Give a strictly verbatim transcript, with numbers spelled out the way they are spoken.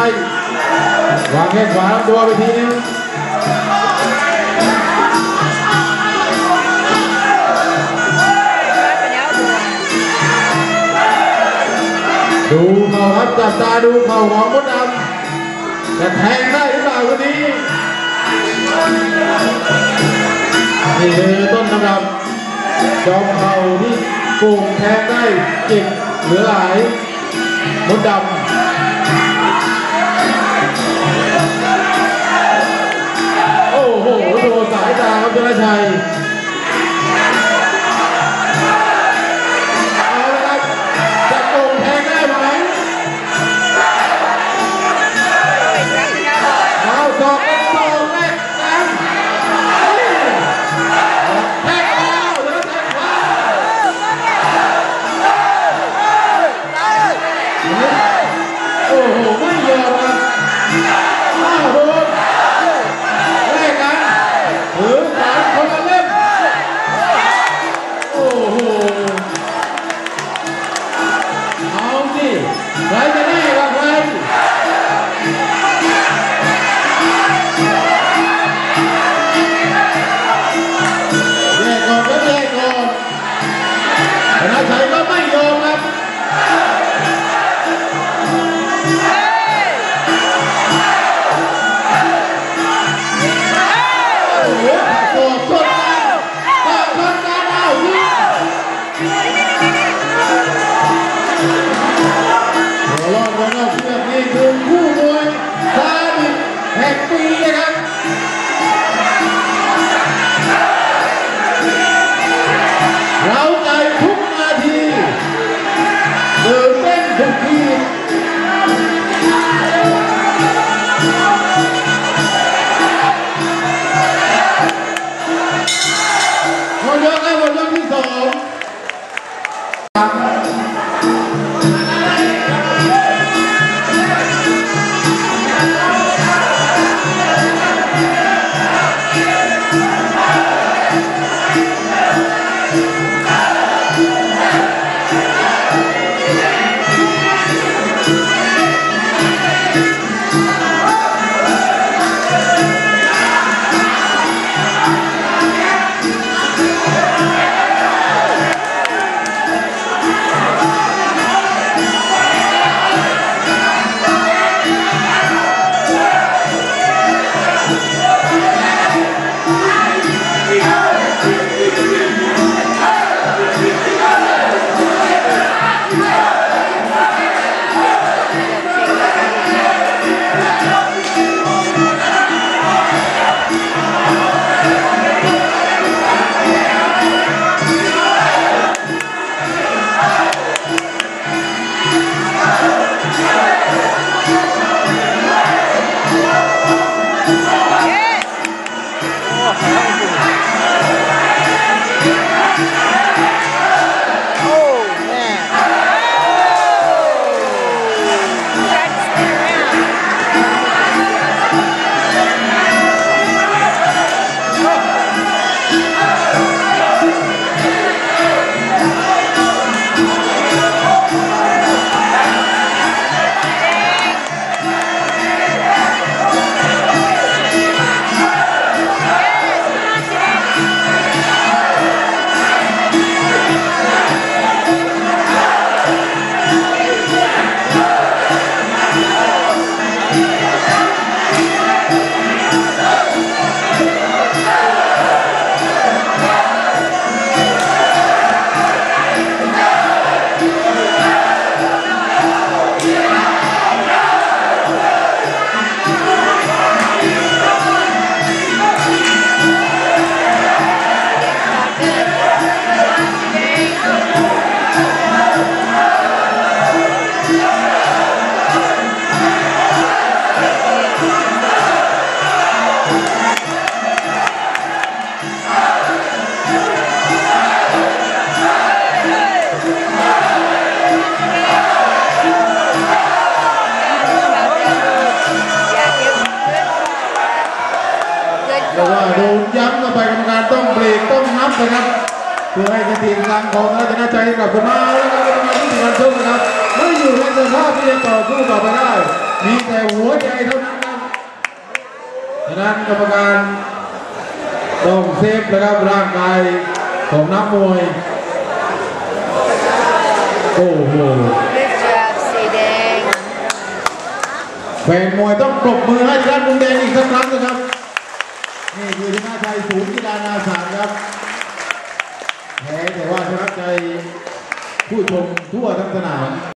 วางแข้งขวาตัวไปทีนึงดูเข่าครับจับตาดูเข่าของมดดำจะแทงได้หรือเปล่าวันนี้นี่คือต้นตำรับจอมเข่าที่โกงแทงได้เก่งเหลือหลายมดดำโอ้โหโดนสายตาครับชนะชัยเอาละครับจะโกงแทงได้ไหมเอาสอกกันสองแรกกันแทงเอาแล้วแทงขวาโอ้โหไม่ยอมครับอ้าวโดนแรกกันถือขวานคนละเล่มโอ้โหเอาสิใครจะแน่กับใครแยกก่อนก็แยกก่อนชนะชัยก็ไม่ยอมครับโอ้โหโกรธชนกันโกรธชนกันเอาที่หัวรอดหัวนอกเชือกนี่คือคู่มวยซาดิสแห่งปีนะครับเราใจทุกนาทีตื่นเต้นทุกทีหมดยกแล้วหมดยกที่สองแต่ว่าโดนย้ำเข้าไปกรรมการต้องเบรกต้องนับนะครับเพื่อให้กระถิ่นรังของราชนาชัยกลับมาแล้วก็กรรมการที่ถึงการชกนะครับไม่อยู่ในสภาพที่จะต่อสู้ต่อไปได้มีแต่หัวใจเท่านั้นครับฉะนั้นกรรมการต้องเซฟนะครับร่างกายของนักมวยโอ้โหแฟนมวยต้องปรบมือให้ด้านมุมแดงอีกสักครั้งนะครับนี่คือชนะชัยศูนย์กีฬานาสารครับแพ้แต่ว่าชนะใจผู้ชมทั่วทั้งสนาม